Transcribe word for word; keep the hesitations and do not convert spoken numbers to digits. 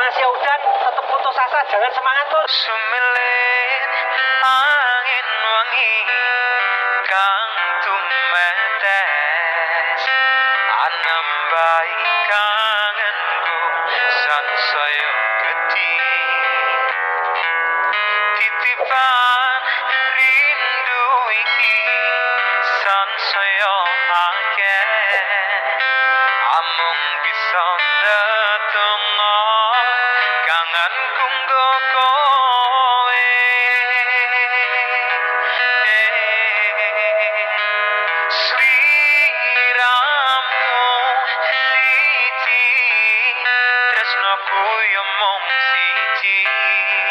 Mas ya udah, tetap putus asa, jangan semangat tuh. Sumilin angin wangi kang tumetes anembai kangenku sansaya gedhi titipan rindu iki sansaya akeh amung bisa ndedonga kangenku nggo kowe sliramu siji tresnoku yo mung siji